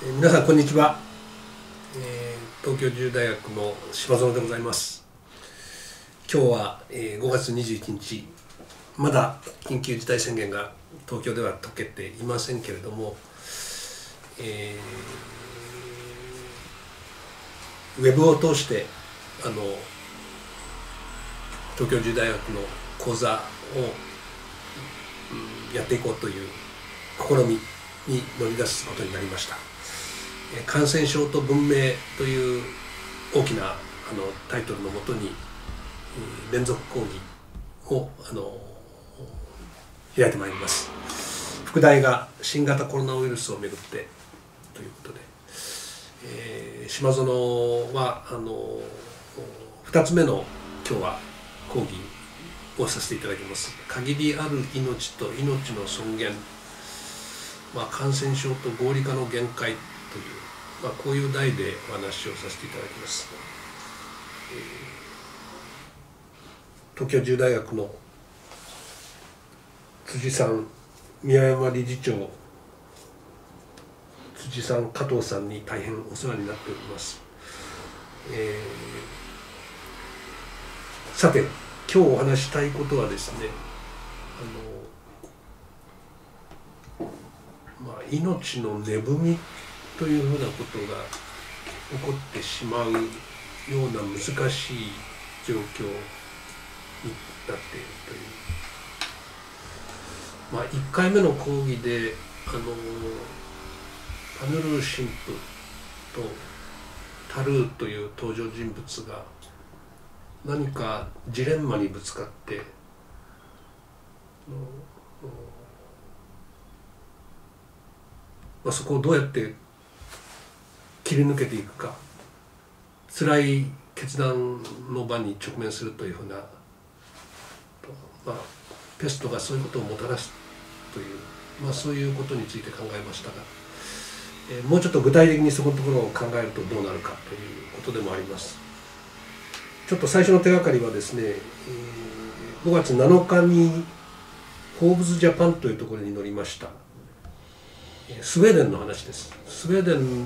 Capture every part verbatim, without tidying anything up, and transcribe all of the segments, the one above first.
えー、皆さんこんにちは、えー、東京自由大学の柴園でございます。今日は、えー、ごがつにじゅういちにち、まだ緊急事態宣言が東京では解けていませんけれども、えー、ウェブを通してあの東京自由大学の講座を、うん、やっていこうという試みに乗り出すことになりました。感染症と文明という大きなあのタイトルのもとに連続講義をあの開いてまいります。副題が新型コロナウイルスをめぐってということで、えー、島園はあのふたつめの今日は講義をさせていただきます。限りある命と命の尊厳、まあ、感染症と合理化の限界という、まあ、こういう題でお話をさせていただきます。えー、東京自由大学の辻さん、宮山理事長、辻さん、加藤さんに大変お世話になっております。えー、さて、今日お話したいことはですね、あの、まあ、命の値踏みというふうなことが起こってしまうような難しい状況になっているという、まあ、いっかいめの講義であのパヌルー神父とタルーという登場人物が何かジレンマにぶつかってまあ、そこをどうやって切り抜けていくか、辛い決断の場に直面するというふうな、まあ、ペストがそういうことをもたらすという、まあ、そういうことについて考えましたが、えー、もうちょっと具体的にそこのところを考えるとどうなるかということでもあります。ちょっと最初の手がかりはですね、えー、ごがつなのかにフォーブスジャパンというところに載りましたスウェーデンの話です。スウェーデン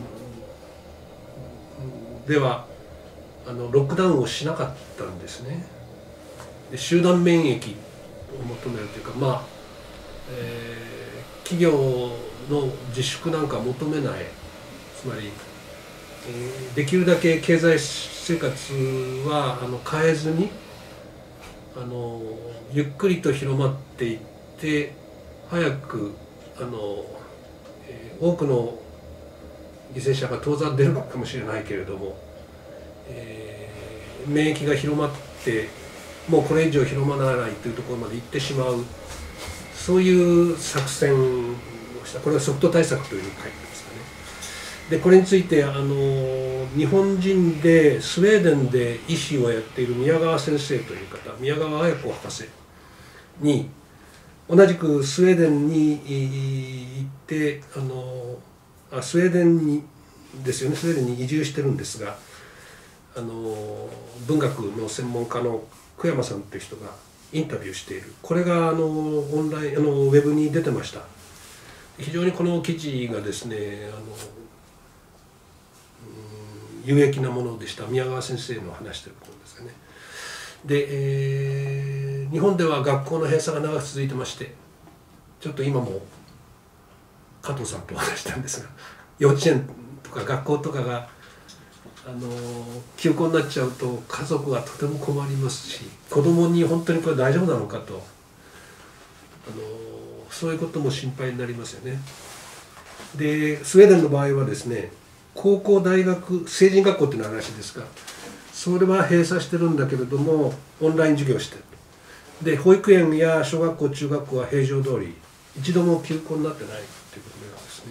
ではあのロックダウンをしなかったんですね。で集団免疫を求めるというか、まあ、えー、企業の自粛なんか求めない、つまり、えー、できるだけ経済生活はあの変えずにあのゆっくりと広まっていって早くあの多くの犠牲者が当然出るかもしれないけれども、えー、免疫が広まってもうこれ以上広まらないというところまで行ってしまう、そういう作戦をした。これはソフト対策というふうに書いてますかね。でこれについてあの日本人でスウェーデンで医師をやっている宮川先生という方、宮川綾子博士に同じくスウェーデンに行ってあのあスウェーデンにですよねスウェーデンに移住してるんですが、あの文学の専門家の久山さんという人がインタビューしている、これがあのオンラインあのウェブに出てました。非常にこの記事がですねあの、うん、有益なものでした。宮川先生の話していることですかね。で、えー、日本では学校の閉鎖が長く続いてまして、ちょっと今も加藤さんとお話したんですが、幼稚園とか学校とかがあの休校になっちゃうと家族がとても困りますし、子供に本当にこれ大丈夫なのかと、あのそういうことも心配になりますよね。でスウェーデンの場合はですね、高校大学成人学校っていうの話ですが、それは閉鎖してるんだけれどもオンライン授業してる。で保育園や小学校中学校は平常通り一度も休校になってないということなんですね。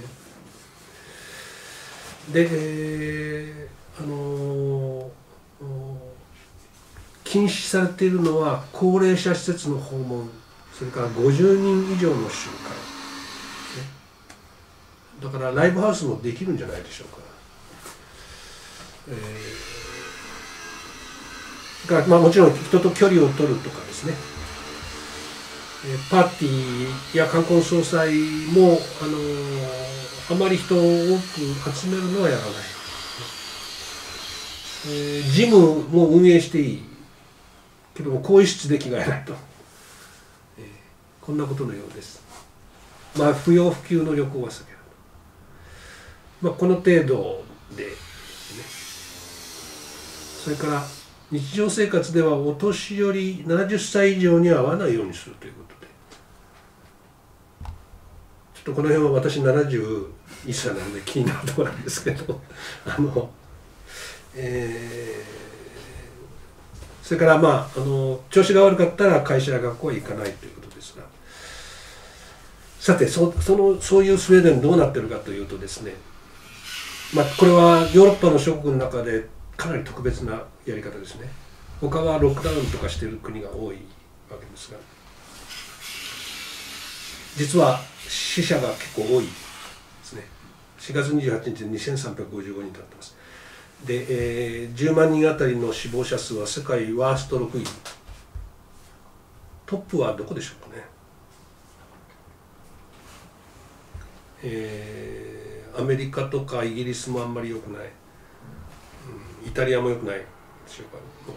で、えー、あのー、禁止されているのは高齢者施設の訪問、それからごじゅうにん以上の集会、ね、だからライブハウスもできるんじゃないでしょうか。えーがまあ、もちろん人と距離を取るとかですね、パーティーや冠婚葬祭もあのあまり人を多く集めるのはやらない、えー、ジムも運営していいけども更衣室で着替えないと、えー、こんなことのようです。まあ不要不急の旅行は避ける、まあ、この程度で、ね、それから日常生活ではお年寄りななじゅっさい以上には会わないようにするということで、ちょっとこの辺は私ななじゅういっさいなので気になるところなんですけどあの、えー、それからまああの調子が悪かったら会社や学校は行かないということですが、さて そ, そのそういうスウェーデンどうなってるかというとですね、まあ、これはヨーロッパの諸国の中でかなり特別なやり方ですね。他はロックダウンとかしている国が多いわけですが、実は死者が結構多いですね。しがつにじゅうはちにちでにせんさんびゃくごじゅうごにんとなってます。で、えー、じゅうまんにんあたりの死亡者数は世界ワーストろくい、トップはどこでしょうかね。えー、アメリカとかイギリスもあんまり良くない、うん、イタリアも良くないでしょうか、うん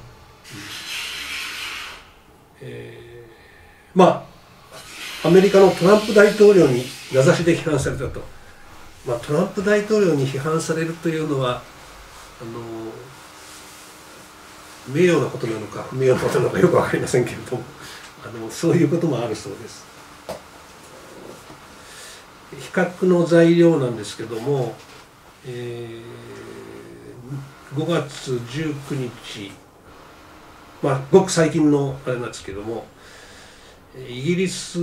えー、まあアメリカのトランプ大統領に名指しで批判されたと、まあ、トランプ大統領に批判されるというのはあの名誉なことなのか不名誉なことなのかよく分かりませんけれども、あのそういうこともあるそうです。比較の材料なんですけども、えー、ごがつじゅうくにち、まあごく最近のあれなんですけども、イギリス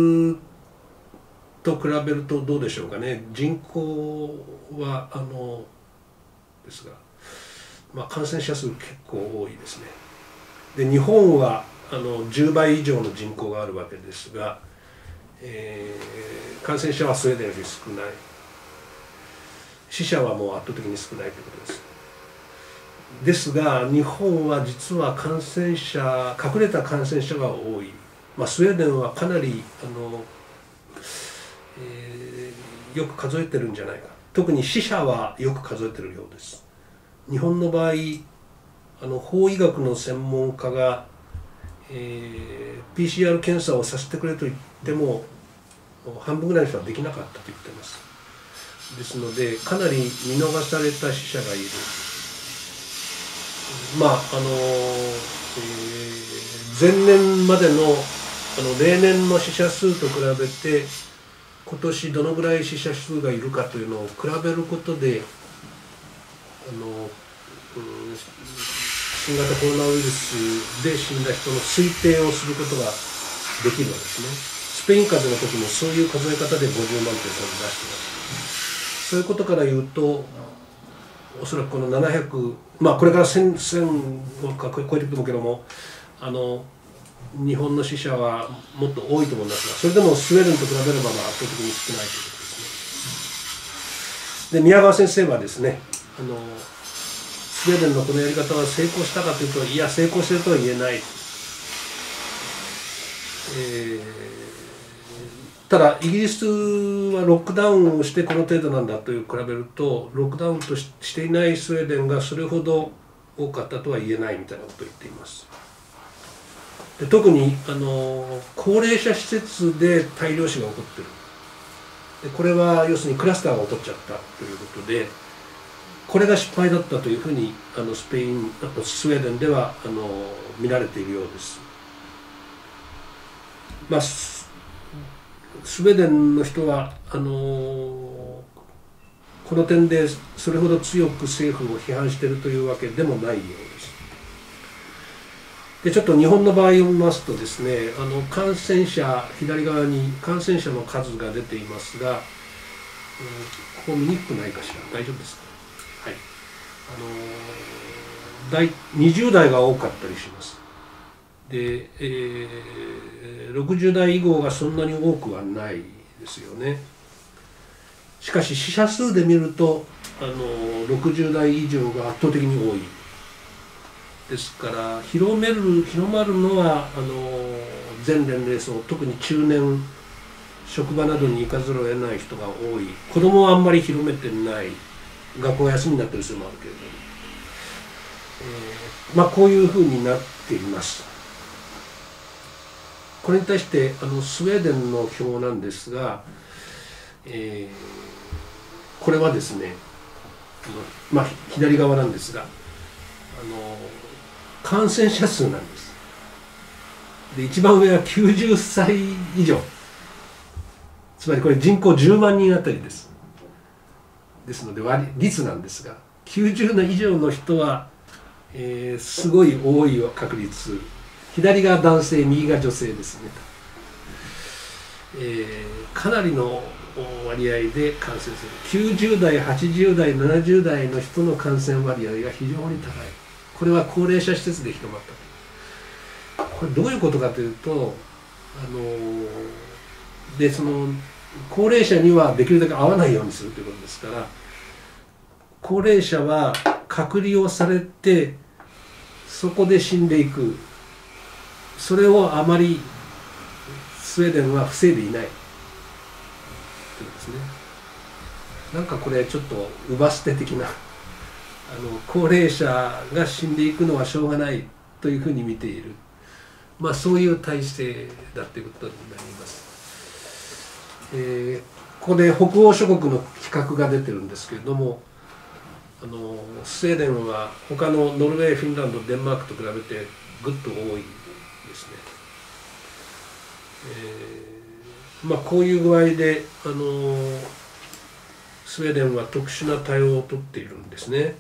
と比べるとどうでしょうかね。人口はあのですが、まあ、感染者数結構多いですね。で日本はあのじゅうばい以上の人口があるわけですが、えー、感染者はスウェーデンより少ない、死者はもう圧倒的に少ないということです。ですが日本は実は感染者隠れた感染者が多い、まあ、スウェーデンはかなりあの、えー、よく数えてるんじゃないか。特に死者はよく数えてるようです。日本の場合あの法医学の専門家が、えー、ピーシーアール 検査をさせてくれと言っても半分ぐらいの人はできなかったと言っています。ですのでかなり見逃された死者がいる。まああの、えー、前年までのあの例年の死者数と比べて今年どのぐらい死者数がいるかというのを比べることであの、うん、新型コロナウイルスで死んだ人の推定をすることができるわけですね。スペイン風邪の時もそういう数え方でごじゅうまんという数を出しています。そういうことから言うとおそらくこのななひゃく、まあこれからせんを超えていくと思うけども、あの日本の死者はもっと多いと思いますが、それでもスウェーデンと比べればまあ圧倒的に少ないということですね。で宮川先生はですね、あのスウェーデンのこのやり方は成功したかというと、いや成功してるとは言えない、えー、ただイギリスはロックダウンをしてこの程度なんだという比べると、ロックダウンと し, していないスウェーデンがそれほど多かったとは言えないみたいなことを言っています。で特にあの高齢者施設で大量死が起こっている。でこれは要するにクラスターが起こっちゃったということで、これが失敗だったというふうにあのスペイン、あとスウェーデンではあの見られているようです。まあ、ス, スウェーデンの人はあのこの点でそれほど強く政府を批判しているというわけでもないようです。でちょっと日本の場合を見ますとですね、あの感染者左側に感染者の数が出ていますが、うん、ここ見にくくないかしら。大丈夫ですか。はい、あのにじゅうだいが多かったりします。で、えー、ろくじゅうだい以後がそんなに多くはないですよね。しかし死者数で見るとあのろくじゅうだい以上が圧倒的に多いですから、広める広まるのはあの全年齢層、特に中年職場などに行かざるを得ない人が多い、子供はあんまり広めてない、学校が休みになっている人もあるけれども、えー、まあこういうふうになっています。これに対してあのスウェーデンの表なんですが、えー、これはですね、まあ左側なんですが、あの感染者数なんです。で一番上はきゅうじゅっさい以上、つまりこれ人口じゅうまんにんあたりです。ですので割率なんですが、きゅうじゅう以上の人は、えー、すごい多い確率、左が男性右が女性ですね、えー、かなりの割合で感染する。きゅうじゅうだいはちじゅうだいななじゅうだいの人の感染割合が非常に高い。これは高齢者施設で広まったと。これどういうことかというと、あのー、でその高齢者にはできるだけ会わないようにするということですから、高齢者は隔離をされてそこで死んでいく、それをあまりスウェーデンは防いでいないということですね。なんかこれちょっと乳母捨て的な、あの高齢者が死んでいくのはしょうがないというふうに見ている、まあそういう体制だということになります。えー、ここで北欧諸国の比較が出てるんですけれども、あのスウェーデンは他のノルウェー、フィンランド、デンマークと比べてぐっと多いですね。えー、まあこういう具合であのスウェーデンは特殊な対応をとっているんですね。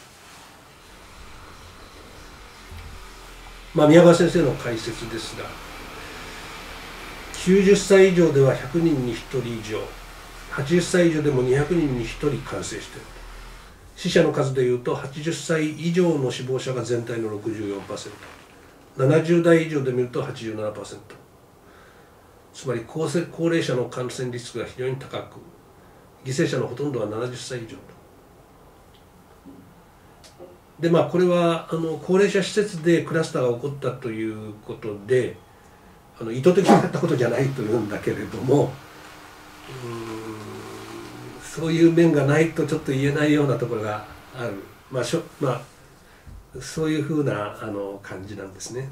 まあ宮川先生の解説ですが、きゅうじゅっさい以上ではひゃくにんにひとり以上、はちじゅっさい以上でもにひゃくにんにひとり感染している。死者の数でいうとはちじゅっさい以上の死亡者が全体の ろくじゅうよんパーセント、ななじゅうだい以上で見ると はちじゅうななパーセント、つまり高齢者の感染リスクが非常に高く、犠牲者のほとんどはななじゅっさい以上と。でまあこれはあの高齢者施設でクラスターが起こったということで、あの意図的にやったことじゃないというんだけれども、うーんそういう面がないとちょっと言えないようなところがある、まあしょ、まあ、そういうふうなあの感じなんですね。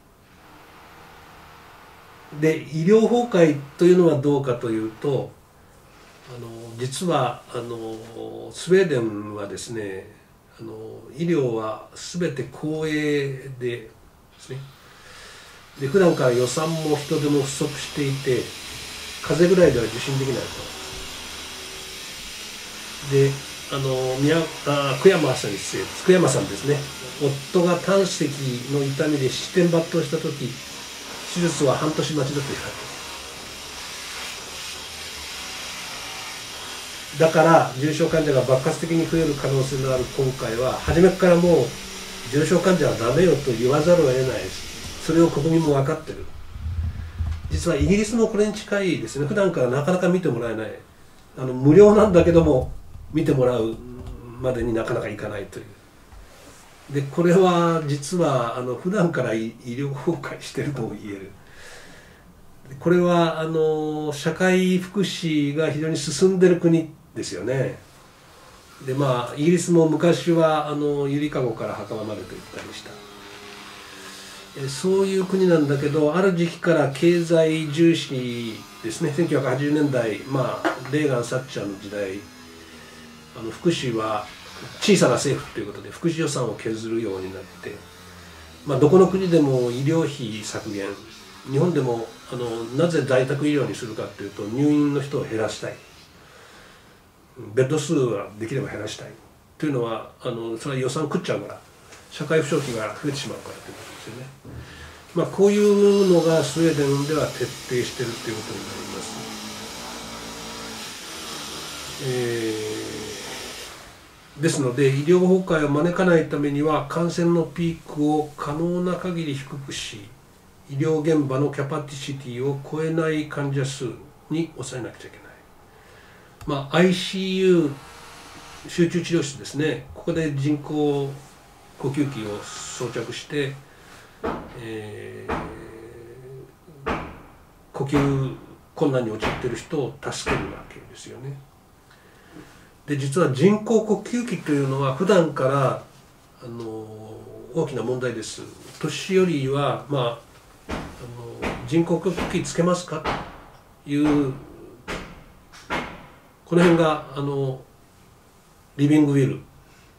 で医療崩壊というのはどうかというと、あの実はあのスウェーデンはですね、あの医療は全て公営でですね。で普段から予算も人手も不足していて、風邪ぐらいでは受診できないと。であの宮あ久山さんに失礼です久山さんですね、夫が胆石の痛みで七点抜刀した時、手術は半年待ちだと言われた。だから重症患者が爆発的に増える可能性のある今回は、初めからもう重症患者はダメよと言わざるを得ないです。それを国民も分かってる。実はイギリスもこれに近いですね。普段からなかなか見てもらえない、あの無料なんだけども見てもらうまでになかなかいかないという。でこれは実はあの普段から医療崩壊してるとも言える。これはあの社会福祉が非常に進んでる国ですよね。でまあイギリスも昔はあのゆりかごから墓場までと言ったりした、そういう国なんだけど、ある時期から経済重視ですね。せんきゅうひゃくはちじゅうねんだい、まあレーガン・サッチャーの時代、あの福祉は小さな政府ということで福祉予算を削るようになって、まあ、どこの国でも医療費削減、日本でもあのなぜ在宅医療にするかというと、入院の人を減らしたい、ベッド数はできれば減らしたいというのは、あのそれは予算食っちゃうから、社会保障費が増えてしまうからということですよね。まあこういうのがスウェーデンでは徹底しているということになります。えー、ですので医療崩壊を招かないためには、感染のピークを可能な限り低くし、医療現場のキャパシティを超えない患者数に抑えなくちゃいけない。まあ アイシーユー 集中治療室ですね、ここで人工呼吸器を装着して、えー、呼吸困難に陥っている人を助けるわけですよね。で実は人工呼吸器というのは普段からあの大きな問題です。年寄りは、まあ、あの人工呼吸器つけますかというこの辺があのリビングウィル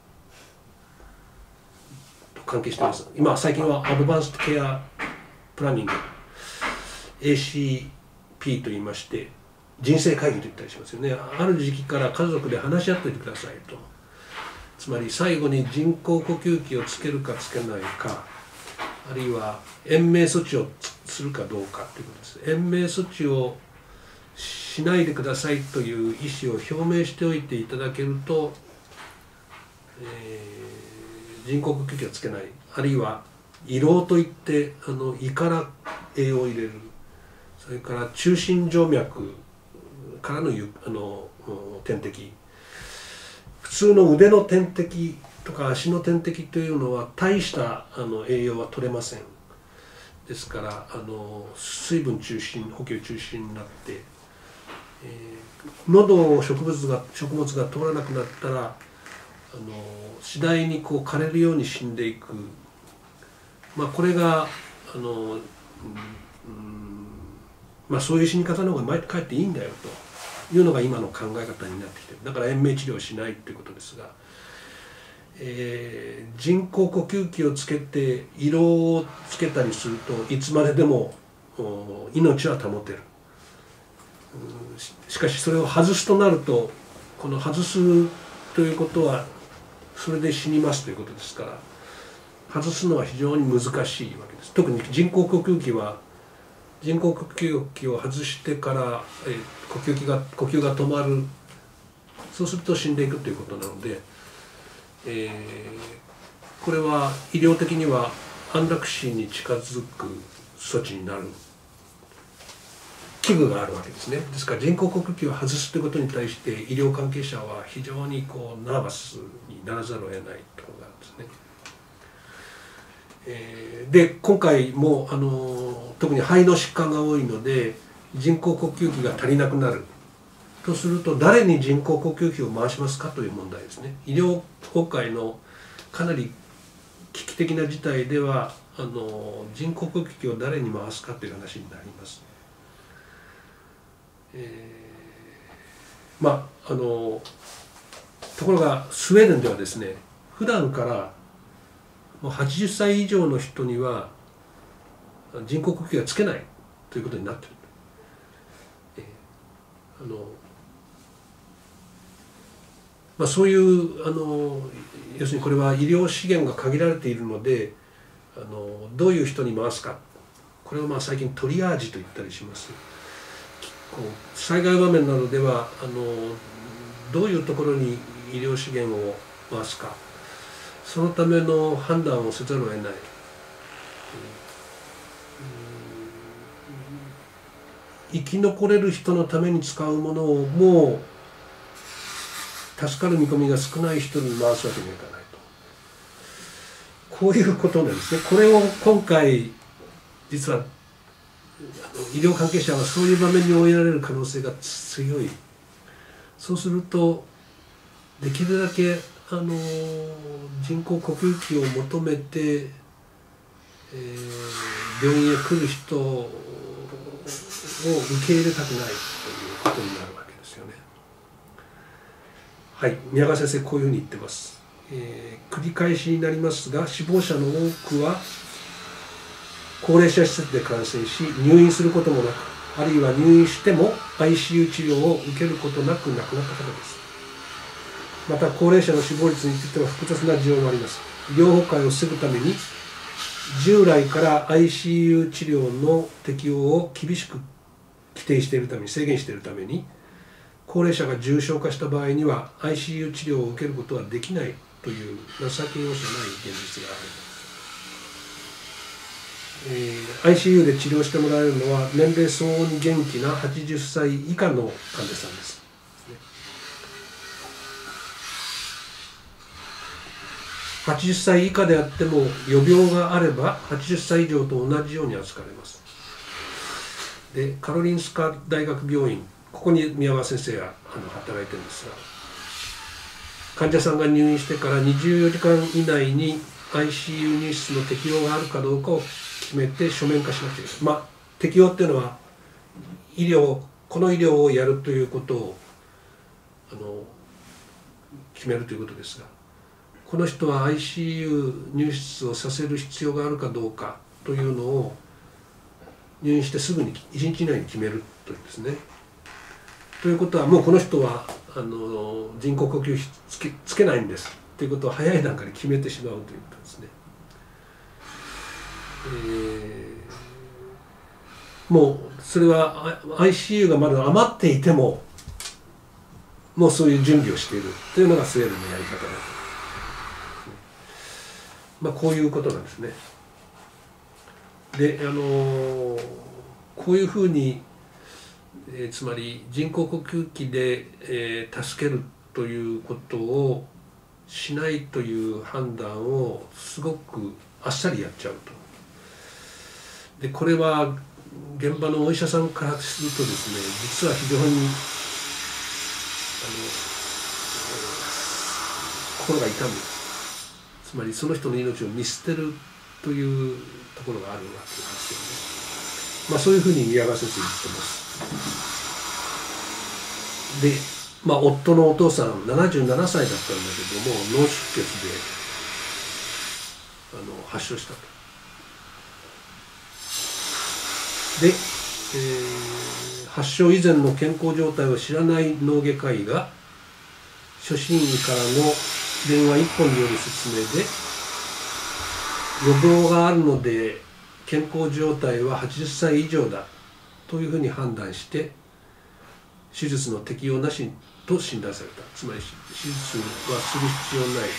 と関係しています。今最近はアドバンストケアプランニング エーシーピー と言いまして人生会議と言ったりしますよね。ある時期から家族で話し合っておいてくださいと。つまり最後に人工呼吸器をつけるかつけないか、あるいは延命措置をするかどうかということです。延命措置をしないでくださいという意思を表明しておいていただけると、えー、人工呼吸器をつけない、あるいは胃ろうといってあの胃から栄養を入れる、それから中心静脈からのゆあの点滴、普通の腕の点滴とか足の点滴というのは大したあの栄養は取れません。ですからあの水分中心補給中心になって、えー、喉を植物が食物が通らなくなったらあの次第にこう枯れるように死んでいく、まあ、これがあの、うんうんまあ、そういう死に方の方がかえっていいんだよというのが今の考え方になってきている。だから延命治療をしないということですが、えー、人工呼吸器をつけて胃ろうをつけたりするといつまででも命は保てる。し, しかしそれを外すとなると、この外すということはそれで死にますということですから、外すのは非常に難しいわけです。特に人工呼吸器は人工呼吸器を外してから、えー、呼吸器が呼吸が止まる、そうすると死んでいくということなので、えー、これは医療的には安楽死に近づく措置になる器具があるわけですね。ですから人工呼吸器を外すということに対して医療関係者は非常にこうナーバスにならざるを得ないところがあるんですね。えー、で今回もあの特に肺の疾患が多いので人工呼吸器が足りなくなるとすると、誰に人工呼吸器を回しますかという問題ですね。医療崩壊のかなり危機的な事態ではあの人工呼吸器を誰に回すかという話になります。えー、まああのところがスウェーデンではですね、普段からもうはちじゅっさい以上の人には人工呼吸器がつけないということになっている。えー、あのまあ、そういうあの要するにこれは医療資源が限られているので、あのどういう人に回すか、これをまあ最近トリアージと言ったりします。こう災害場面などではあのどういうところに医療資源を回すか、そのための判断をせざるを得ない。生き残れる人のために使うものをもう助かる見込みが少ない人に回すわけにはいかないと、こういうことなんですね。これを今回実は医療関係者はそういう場面に追いやられる可能性が強い。そうするとできるだけあの人工呼吸器を求めて、えー、病院へ来る人を受け入れたくないということになるわけですよね。はい、宮川先生こういうふうに言ってます。えー、繰り返しになりますが、死亡者の多くは高齢者施設で感染し入院することもなく、あるいは入院しても アイシーユー 治療を受けることなく亡くなった方です。また高齢者の死亡率については複雑な事情もあります。医療崩壊を防ぐために従来から アイシーユー 治療の適用を厳しく規定しているために制限しているために、高齢者が重症化した場合には アイシーユー 治療を受けることはできないという情け容赦ない現実がある。えー、アイシーユー で治療してもらえるのは年齢相応に元気なはちじゅっさい以下の患者さんです。はちじゅっさい以下であっても予病があればはちじゅっさい以上と同じように扱われます。 でカロリンスカ大学病院、ここに宮川先生があの働いてるんですが、患者さんが入院してからにじゅうよじかん以内に アイシーユー 入室の適用があるかどうかを決めて書面化しなきゃいけない。まあ適用っていうのは医療、この医療をやるということをあの決めるということですが、この人は アイシーユー 入室をさせる必要があるかどうかというのを入院してすぐにいちにち以内に決めるというんですね。ということはもうこの人はあの人工呼吸器つけ、つけないんですということを早い段階で決めてしまうということですね。えー、もうそれは アイシーユー がまだ余っていてももうそういう準備をしているというのがスウェーデンのやり方だと、まあ、こういうことなんですね。で、あのこういうふうに、えー、つまり人工呼吸器で、えー、助けるということをしないという判断をすごくあっさりやっちゃうと。でこれは現場のお医者さんからするとですね、実は非常にあの心が痛む、つまりその人の命を見捨てるというところがあるわけですよね。まあそういうふうに宮川先生言ってます。で、まあ夫のお父さんななじゅうななさいだったんだけども脳出血であの発症したと。で、えー、発症以前の健康状態を知らない脳外科医が初診医からの電話いっぽんによる説明で予防があるので健康状態ははちじゅっさい以上だというふうに判断して手術の適用なしと診断された。つまり手術はする必要ない。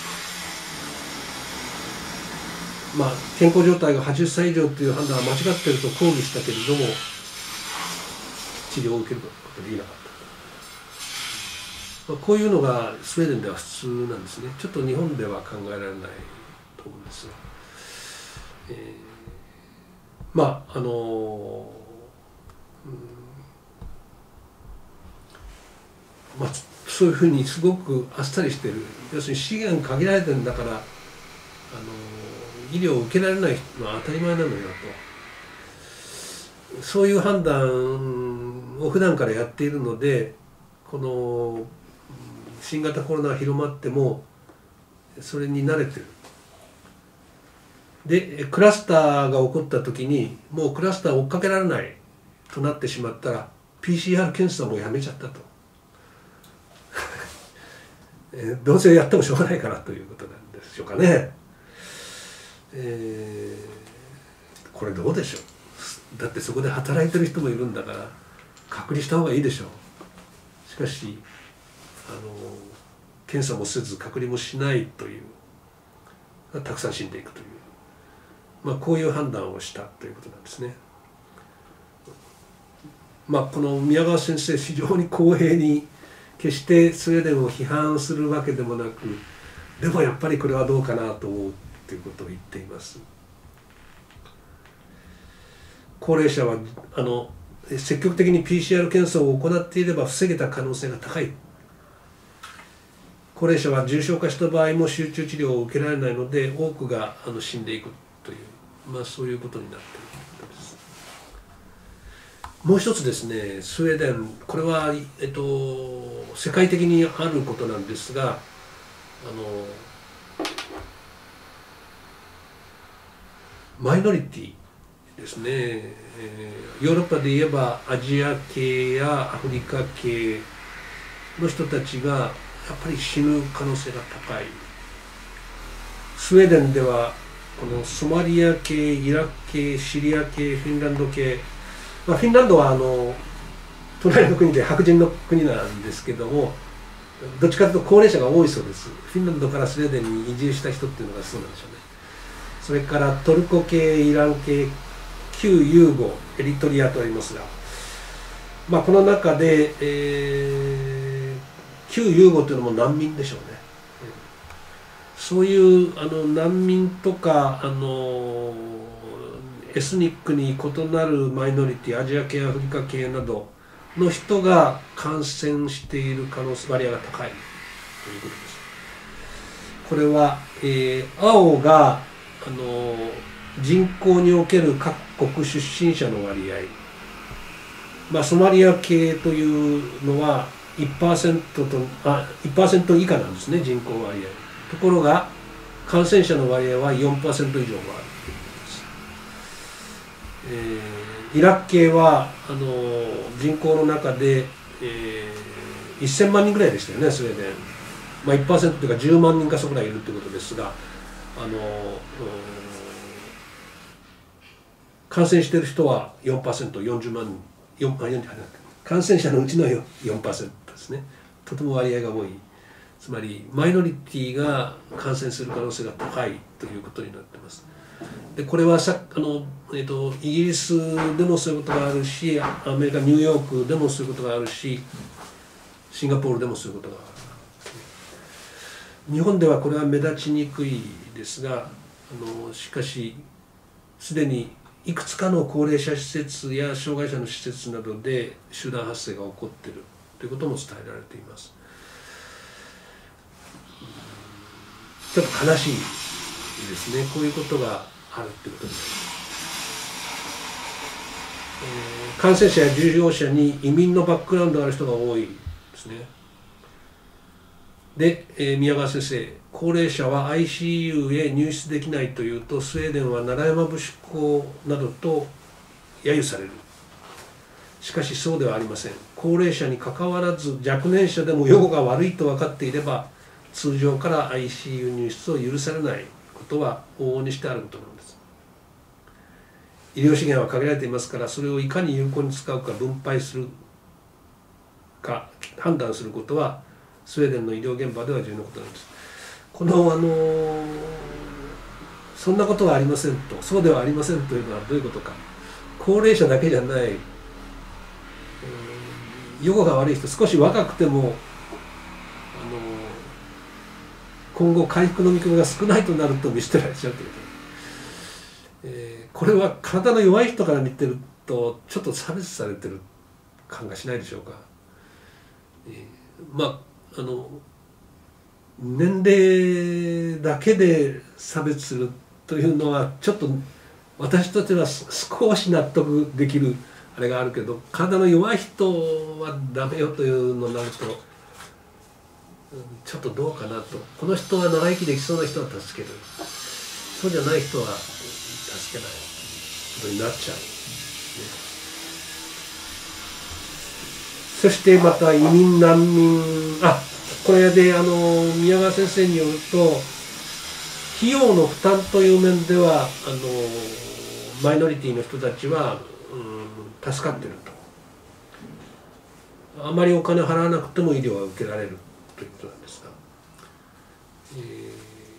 まあ健康状態がはちじゅっさい以上という判断は間違っていると抗議したけれども治療を受けることができなかった。まあ、こういうのがスウェーデンでは普通なんですね。ちょっと日本では考えられないと思うんですが、えー、まああのうん、まあそういうふうにすごくあっさりしている、要するに資源限られてるんだからあの医療を受けられないのは当たり前なのよと、そういう判断を普段からやっているので、この新型コロナが広まってもそれに慣れてる。でクラスターが起こった時にもうクラスターを追っかけられないとなってしまったら ピーシーアール 検査もやめちゃったとどうせやってもしょうがないからということなんでしょうかね。えー、これどうでしょう。だってそこで働いてる人もいるんだから隔離した方がいいでしょう。しかしあの検査もせず隔離もしないというたくさん死んでいくという、まあ、こういう判断をしたということなんですね。まあこの宮川先生非常に公平に決してスウェーデンを批判するわけでもなく、でもやっぱりこれはどうかなと思うということを言っています。高齢者はあの積極的に ピーシーアール 検査を行っていれば防げた可能性が高い。高齢者は重症化した場合も集中治療を受けられないので多くがあの死んでいくという、まあ、そういうことになっているということです。もう一つですね、スウェーデン、これは、えっと、世界的にあることなんですが、あのマイノリティですね、えー、ヨーロッパで言えばアジア系やアフリカ系の人たちがやっぱり死ぬ可能性が高い。スウェーデンではこのソマリア系、イラク系、シリア系、フィンランド系、まあ、フィンランドはあの隣の国で白人の国なんですけども、どっちかというと高齢者が多いそうです。フィンランドからスウェーデンに移住した人っていうのがそうなんでしょうね。それからトルコ系、イラン系、旧ユーゴ、エリトリアとありますが、まあ、この中で、えー、旧ユーゴというのも難民でしょうね。そういうあの難民とかあのエスニックに異なるマイノリティ、アジア系、アフリカ系などの人が感染している可能性割合が高いということです。これは、えー、青があの人口における各国出身者の割合、まあ、ソマリア系というのは いちパーセント とあ いちパーセント 以下なんですね、人口割合。ところが感染者の割合は よんパーセント 以上もあるということです。えー、イラク系はあの人口の中で、えー、せんまんにんぐらいでしたよね、スウェーデン。まあ、いちパーセント というかじゅうまんにんかそこらいるということですが、あの感染している人は よんパーセント、よんじゅうまんにん、よん感染者のうちの よんパーセント ですね。とても割合が多い。つまりマイノリティが感染する可能性が高いということになっています。でこれはさあの、えーと、イギリスでもそういうことがあるし、アメリカニューヨークでもそういうことがあるし、シンガポールでもそういうことがある。日本ではこれは目立ちにくいですが、あのしかしすでにいくつかの高齢者施設や障害者の施設などで集団発生が起こっているということも伝えられています。ちょっと悲しいですね。こういうことがあるということになります。えー、感染者や重症者に移民のバックグラウンドがある人が多いですね。で、えー、宮川先生、高齢者は アイシーユー へ入室できないというと、スウェーデンは楢山節子などと揶揄される。しかしそうではありません。高齢者にかかわらず若年者でも予後が悪いと分かっていれば、通常から アイシーユー 入室を許されないことは往々にしてあることなんです。医療資源は限られていますから、それをいかに有効に使うか分配するか判断することはスウェーデンの医療現場では重要なことなんです。このあのそんなことはありませんと、そうではありませんというのはどういうことか。高齢者だけじゃない、予後が悪い人、少し若くてもあの今後回復の見込みが少ないとなると見捨てられちゃうということ、えー、これは体の弱い人から見てるとちょっと差別されてる感がしないでしょうか。えー、まああの年齢だけで差別するというのはちょっと私としては少し納得できるあれがあるけど、体の弱い人はダメよというのになるとちょっとどうかなと。この人は長生きできそうな人は助ける、そうじゃない人は助けないことになっちゃう、ね、そしてまた移民難民、あこれであの宮川先生によると、費用の負担という面ではあのマイノリティの人たちは、うん、助かっていると。あまりお金を払わなくても医療は受けられるということなんですが、えーね、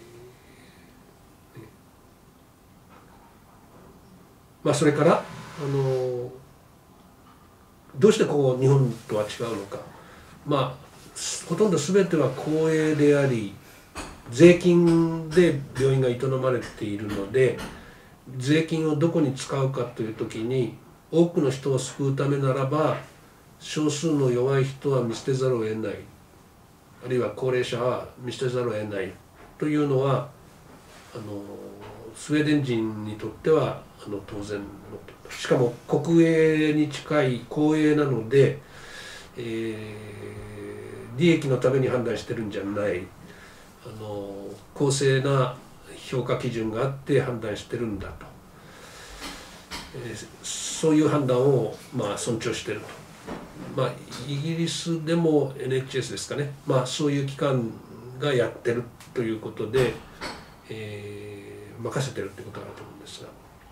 まあそれからあのどうしてこう日本とは違うのか。まあほとんど全ては公営であり、税金で病院が営まれているので、税金をどこに使うかという時に多くの人を救うためならば少数の弱い人は見捨てざるを得ない、あるいは高齢者は見捨てざるを得ないというのはあのスウェーデン人にとってはあの当然のこと。しかも国営に近い公営なので、えー、利益のために判断してるんじゃない、あの公正な評価基準があって判断してるんだと、えー、そういう判断をまあ尊重してると。まあイギリスでも エヌエイチエス ですかね、まあそういう機関がやってるということで、えー、任せてるってことがあると思うんですが、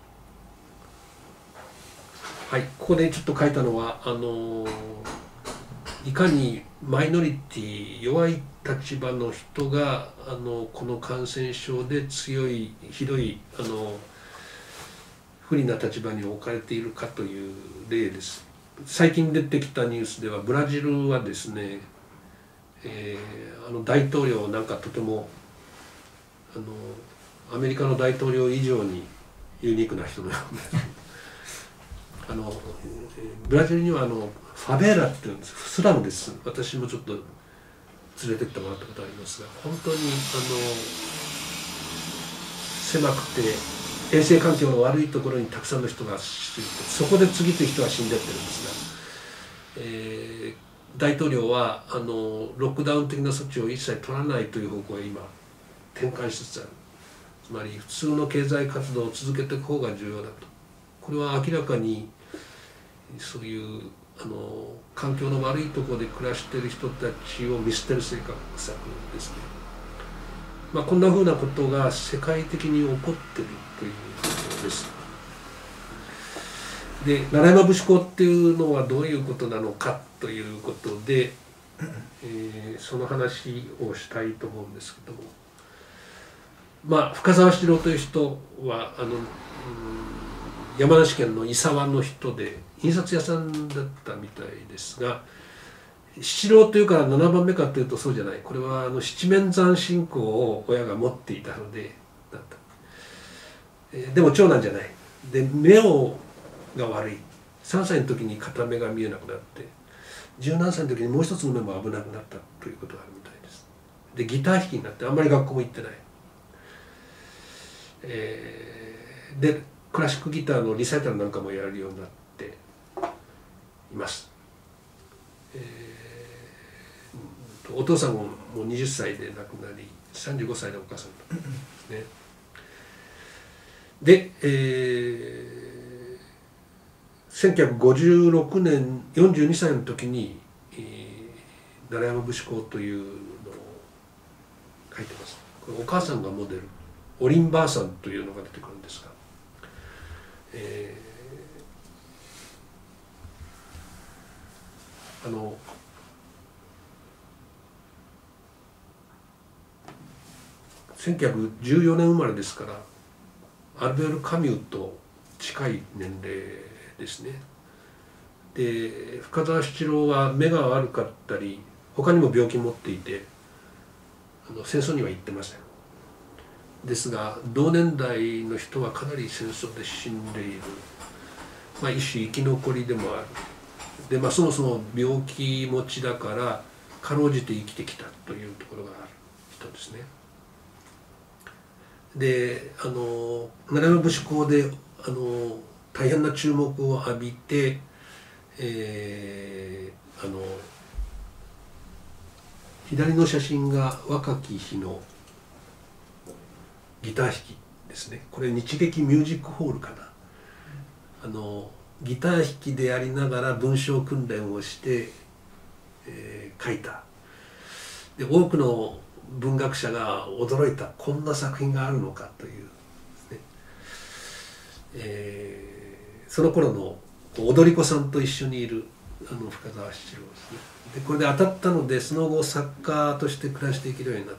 はい、ここでちょっと書いたのはあのいかにマイノリティ弱い立場の人があのこの感染症で強いひどいあの不利な立場に置かれているかという例です。最近出てきたニュースではブラジルはですね、えー、あの大統領なんかとてもあのアメリカの大統領以上にユニークな人のようですあのブラジルにはあのファベーラっていうんです、スラムです。私もちょっと連れてってもらったことありますが、本当にあの狭くて衛生環境の悪いところにたくさんの人が死んで、そこで次々人が死んでってるんですが、えー、大統領はあのロックダウン的な措置を一切取らないという方向へ今転換しつつある。つまり普通の経済活動を続けていく方が重要だと。これは明らかにそういうあの環境の悪いところで暮らしている人たちを見捨てる政策ですね。まあ、こんなふうなことが世界的に起こっているということです。で、奈良山節子っていうのはどういうことなのかということで、えー、その話をしたいと思うんですけども、まあ深沢七郎という人はあの、うん、山梨県の伊沢の人で印刷屋さんだったみたいですが、七郎というからななばんめかというとそうじゃない。これはあの七面山信仰を親が持っていたのでだった。えー、でも長男じゃない。で、目をが悪い。さんさいの時に片目が見えなくなって、じゅうなんさいの時にもう一つの目も危なくなったということがあるみたいです。で、ギター弾きになってあんまり学校も行ってない。えー、でクラシックギターのリサイタルなんかもやれるようになっています。えー、お父さんももうはたちで亡くなり、さんじゅうごさいでお母さんとですね。で、えー、せんきゅうひゃくごじゅうろくねんよんじゅうにさいの時に、えー、奈良山節子というのを書いてます。これお母さんがモデル、おりんばあさんというのが出てくるんですが、えー、あのせんきゅうひゃくじゅうよねん生まれですから、アルベール・カミューと近い年齢ですね。で、深沢七郎は目が悪かったり他にも病気持っていて、あの戦争には行ってません。ですが同年代の人はかなり戦争で死んでいる、まあ、一種生き残りでもある。で、まあ、そもそも病気持ちだからかろうじて生きてきたというところがある人ですね。で、あの奈良山節子であの大変な注目を浴びて、えー、あの左の写真が若き日のギター弾きですね。これ日劇ミュージックホールかな。あのギター弾きでありながら文章訓練をして、えー、書いた。で、多くの文学者が驚いた、こんな作品があるのかというですね。えー、その頃の踊り子さんと一緒にいるあの深沢七郎ですね。で、これで当たったのでその後作家として暮らしていけるようになった。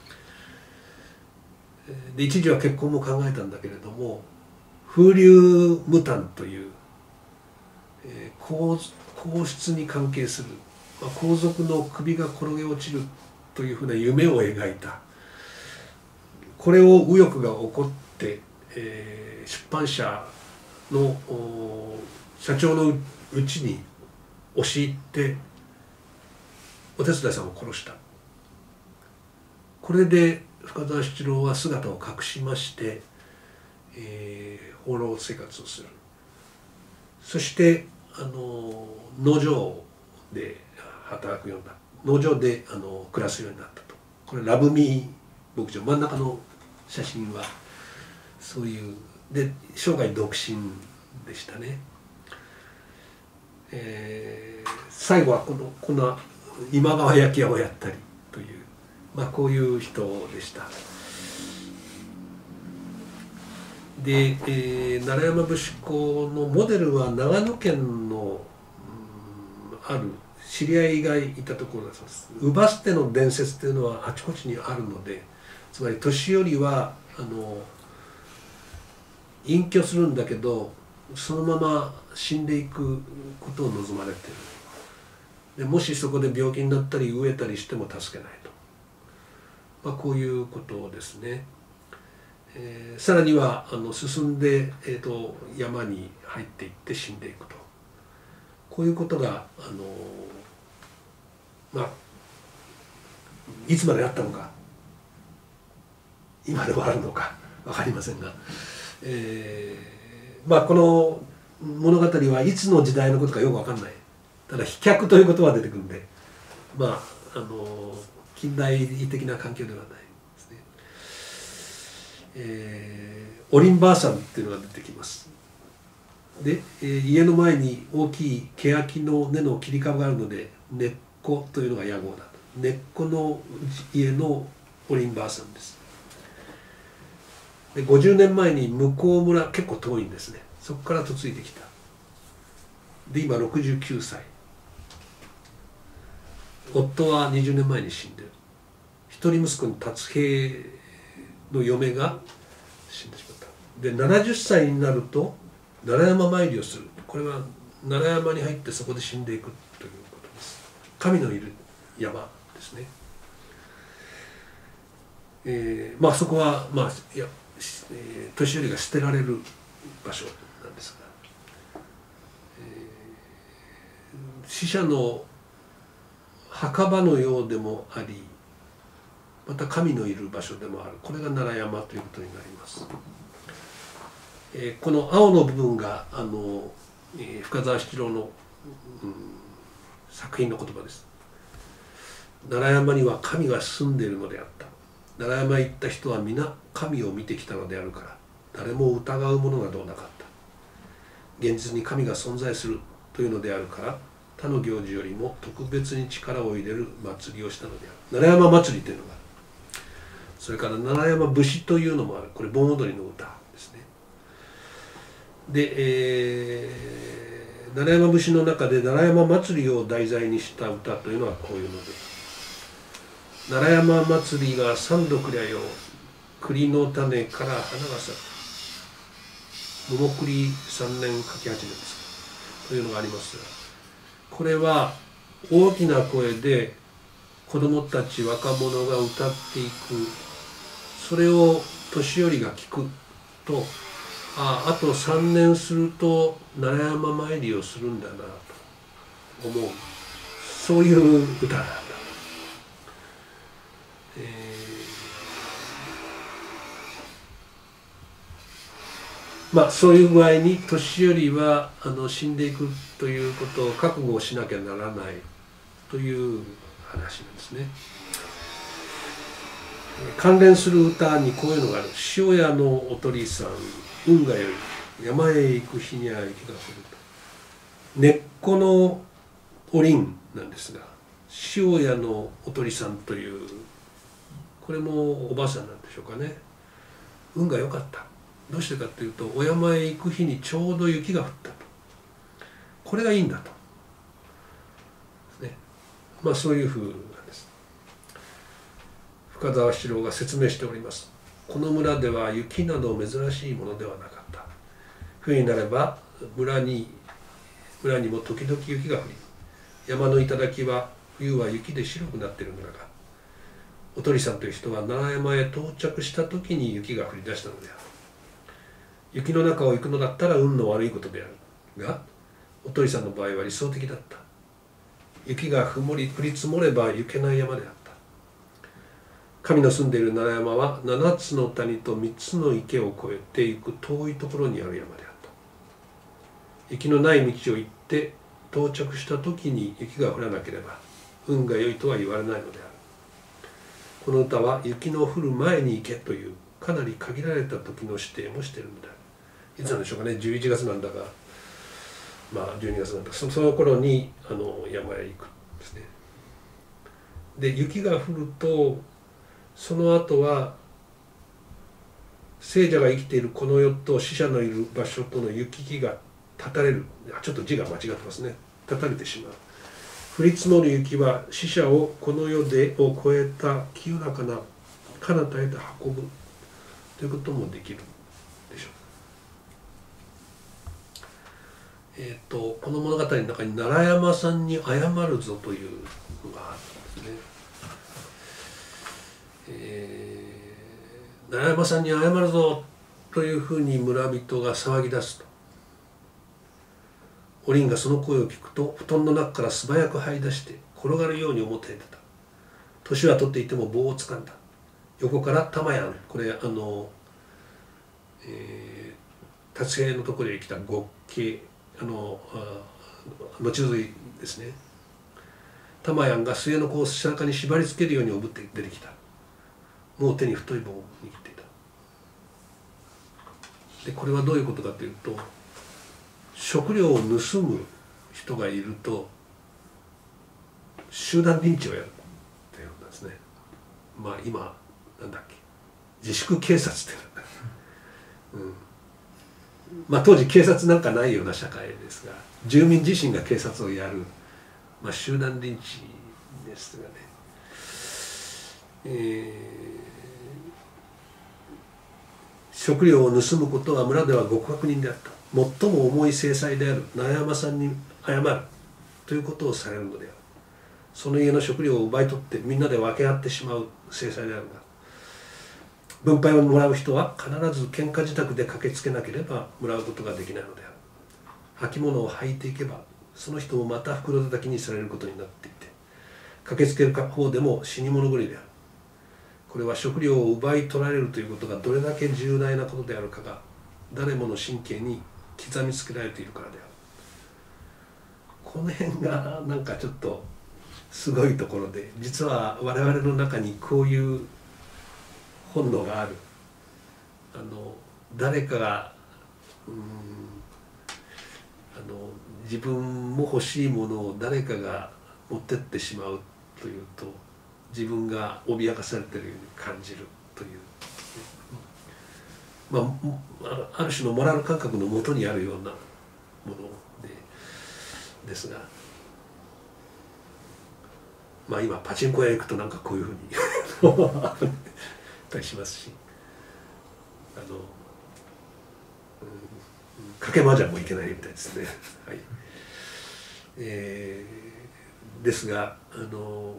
で、一時は結婚も考えたんだけれども、風流無胆という、えー、皇, 皇室に関係する、まあ、皇族の首が転げ落ちるというふうな夢を描いた。これを右翼が起こって、えー、出版社の社長のうちに押し入ってお手伝いさんを殺した。これで深沢七郎は姿を隠しまして、えー、放浪生活をする。そしてあの農場で働くようになった。農場であの暮らすようになったと。これラブミー牧場、真ん中の写真はそういうで、生涯独身でしたね。えー、最後はこのこの今川焼き屋をやったりという、まあ、こういう人でした。で、えー、奈良山節子のモデルは長野県の、うん、ある知り合いがいたところだそうです。乳母捨ての伝説というのはあちこちにあるので、つまり年寄りはあの隠居するんだけどそのまま死んでいくことを望まれている。で、もしそこで病気になったり飢えたりしても助けないと、まあ、こういうことですね。 えー、さらにはあの進んで、えー、と山に入っていって死んでいくと、こういうことがあのまあいつまであったのか今でもあるのか分かりませんが、えー、まあこの物語はいつの時代のことかよく分かんない。ただ飛脚という言葉が出てくるんで、まああの近代的な環境ではないですね。えー、おりんばあさんっていうのが出てきます。で、えー、家の前に大きい欅の根の切り株があるので根っこというのが屋号だと。根っこの家のおりんばあさんです。でごじゅうねんまえに向村、結構遠いんですね、そこから嫁いできた。で今ろくじゅうきゅうさい、夫はにじゅうねんまえに死んでる。一人息子の達平の嫁が死んでしまった。でななじゅっさいになると奈良山参りをする。これは奈良山に入ってそこで死んでいくということです。神のいる山ですね。えー、まあそこはまあいや、えー、年寄りが捨てられる場所なんですが、えー、死者の墓場のようでもあり、また神のいる場所でもある。これが奈良山ということになります。えー、この青の部分があの、えー、深沢七郎の、うん、作品の言葉です。奈良山には神が住んでいるのであった。奈良山へ行った人は皆神を見てきたのであるから、誰も疑うものなどなかった。現実に神が存在するというのであるから、他の行事よりも特別に力を入れる祭りをしたのである。奈良山祭りというのがある。それから奈良山節というのもある。これ盆踊りの歌ですね。で、えー、奈良山節の中で奈良山祭りを題材にした歌というのはこういうので、奈良山祭りが三度来りゃよ、栗の種から花が咲く。桃栗三年柿八年ですというのがありますが、これは大きな声で子どもたち若者が歌っていく。それを年寄りが聞くと、ああ、あとさんねんすると奈良山参りをするんだなと思う、そういう歌なんだ。えー、まあそういう具合に年寄りはあの死んでいくということを覚悟をしなきゃならないという話なんですね。関連する歌にこういうのがある。塩屋のおとりさん、運がよい、山へ行く日には雪が降ると。根っこのおりんなんですが、塩屋のおとりさんという、これもおばあさんなんでしょうかね。運が良かった。どうしてかというと、お山へ行く日にちょうど雪が降ったと。これがいいんだと。ね、まあそういうふうなんです。深沢七郎が説明しております。この村では雪など珍しいものではなかった。冬になれば村に村にも時々雪が降り、山の頂は冬は雪で白くなっているのだが、おとりさんという人は奈良山へ到着した時に雪が降り出したのである。雪の中を行くのだったら運の悪いことであるが、おとりさんの場合は理想的だった。雪が降り降り積もれば行けない山であった。神の住んでいる奈良山は七つの谷と三つの池を越えて行く遠いところにある山であった。雪のない道を行って到着した時に雪が降らなければ運が良いとは言われないのである。この歌は雪の降る前に行けというかなり限られた時の指定もしているのである。いつなんでしょうかね、じゅういちがつなんだか、まあじゅうにがつなんだか、その頃にあの山へ行くんですね。で、雪が降るとその後は聖者が生きているこの世と死者のいる場所との行き来が断たれる。ちょっと字が間違ってますね。断たれてしまう。降り積もる雪は死者をこの世でを超えた清らかな彼方へと運ぶということもできるでしょう。えっとこの物語の中に奈良山さんに謝るぞというのがあるんですね。えー、 奈良山さんに謝るぞというふうに村人が騒ぎ出すと、おりんがその声を聞くと布団の中から素早く這い出して転がるように表へ出た。年は取っていても棒をつかんだ。横から玉やん、これあの、えー、達平のところへ来た極刑、あの後継いですね。玉やんが末の子を背中に縛り付けるようにおぶって出てきた。もう手に太い棒を握っていた。でこれはどういうことかというと、食料を盗む人がいると集団リンチをやるっていうんですね。まあ今なんだっけ、自粛警察っていうの、うん、まあ当時警察なんかないような社会ですが、住民自身が警察をやる、まあ、集団リンチですがね、えー、食料を盗むことは村では極悪人であった。最も重い制裁である奈良山さんに謝るということをされるのである。その家の食料を奪い取ってみんなで分け合ってしまう制裁であるが、分配をもらう人は必ず喧嘩自宅で駆けつけなければもらうことができないのである。履物を履いていけばその人もまた袋叩きにされることになっていて、駆けつける方でも死に物狂いである。これは食料を奪い取られるということがどれだけ重大なことであるかが誰もの神経に刻みつけられているからである。この辺がなんかちょっとすごいところで、実は我々の中にこういう本能がある。あの誰かがうーんあの自分も欲しいものを誰かが持ってってしまうというと、自分が脅かされているように感じるという、まあ、ある種のモラル感覚のもとにあるようなものでですが、まあ今パチンコ屋へ行くとなんかこういうふうにあったりしますし、あの、うん、賭け麻雀もいけないみたいですね。はい、えー、ですがあの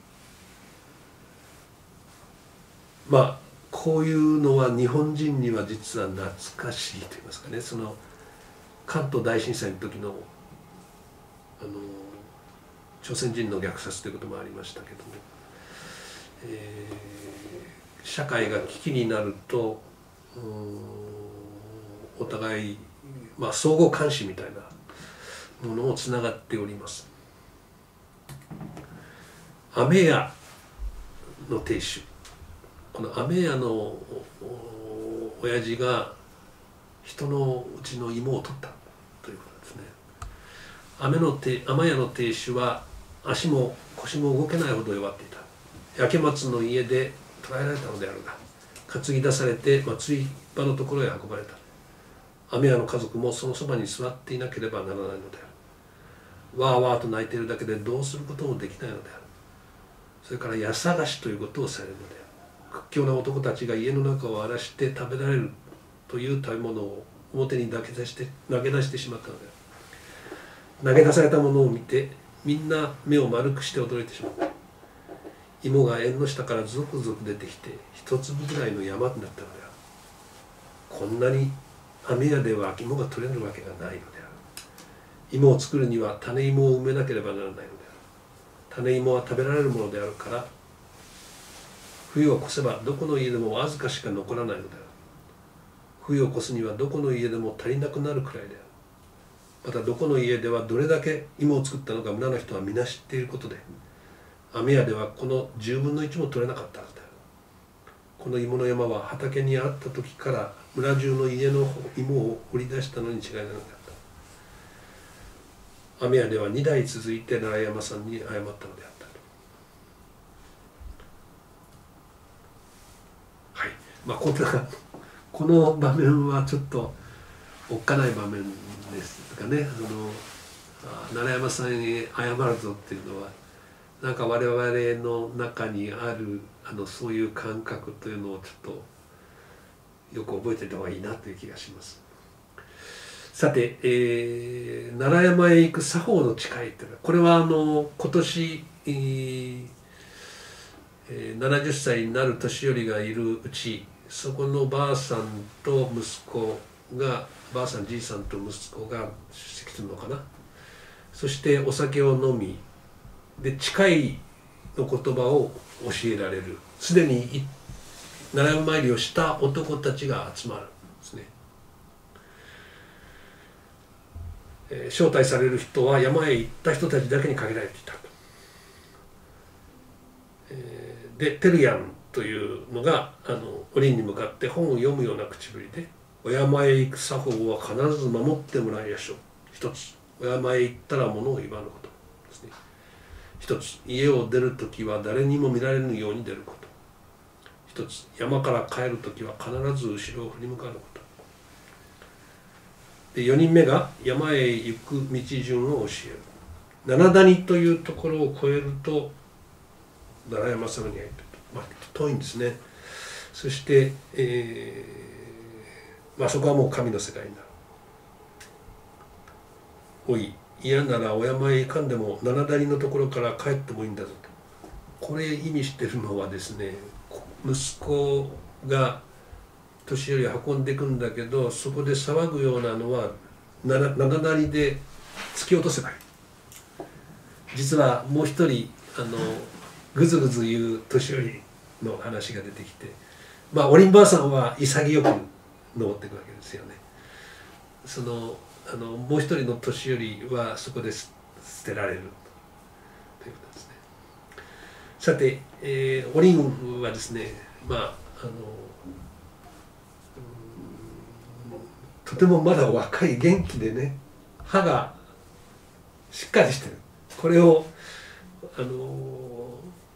まあこういうのは日本人には実は懐かしいと言いますかね。その関東大震災の時のあの朝鮮人の虐殺ということもありましたけども、えー、社会が危機になるとお互い、まあ、相互監視みたいなものをつながっております。飴屋の亭主、この飴屋の親父が人のうちの芋を取ったということですね。飴の亭飴屋の亭主は足も腰も動けないほど弱っていた。焼松の家で捕らえられたのであるが、担ぎ出されて松井場のところへ運ばれた。飴屋の家族もそのそばに座っていなければならないのである。わーわーと泣いているだけでどうすることもできないのである。それから家探しということをされるのである。屈強な男たちが家の中を荒らして食べられるという食べ物を表に投げ出して投げ出してしまったのである。投げ出されたものを見てみんな目を丸くして驚いてしまった。芋が縁の下からゾクゾク出てきて一粒ぐらいの山になったのである。こんなに飴屋では芋が取れるわけがないのである。芋を作るには種芋を埋めなければならないのである。種芋は食べられるものであるから、冬を越せばどこの家でもわずかしか残らないのである。冬を越すにはどこの家でも足りなくなるくらいである。またどこの家ではどれだけ芋を作ったのか村の人は皆知っていることで、飴屋ではこのじゅうぶんのいちも取れなかったはずである。この芋の山は畑にあった時から村中の家の芋を掘り出したのに違いなかった。飴屋ではにだい続いて奈良山さんに謝ったのであったと。はい、まあこんなこの場面はちょっとおっかない場面ですかね。あの奈良山さんに謝るぞっていうのはなんか我々の中にあるあのそういう感覚というのをちょっとよく覚えておいた方がいいなという気がします。さて、えー、奈良山へ行く作法の誓いというのは、これはあの今年、えー、ななじゅっさいになる年寄りがいるうちそこのばあさんと息子が、ばあさんじいさんと息子が出席するのかな。そしてお酒を飲みで誓いの言葉を教えられる、すでに奈良参りをした男たちが集まるんですね。えー、招待される人は山へ行った人たちだけに限られていたと。えー、でテルヤンというのがあのおりんに向かって本を読むような口ぶりで、お山へ行く作法は必ず守ってもらいましょう。一つ、お山へ行ったら物を言わぬことですね。一つ、家を出るときは誰にも見られぬように出ること。一つ、山から帰るときは必ず後ろを振り向かぬこと。でよにんめが山へ行く道順を教える。七谷というところを越えると奈良山様に会えると、まあ、遠いんですね。そして、えーまあ、そこはもう神の世界になる。おい、嫌ならお山へ行かんでも七谷のところから帰ってもいいんだぞと。これ意味してるのはですね、息子が年寄り運んでいくんだけど、そこで騒ぐようなのは七谷で突き落とせばいい。実はもう一人あのぐずぐず言う年寄りの話が出てきて、まあおりんばあさんは潔く登っていくわけですよね。そのあのもう一人の年寄りはそこで捨てられるということですね。さて、えー、おりんはですね、まああのとてもまだ若い元気でね、歯がしっかりしてる。これをあの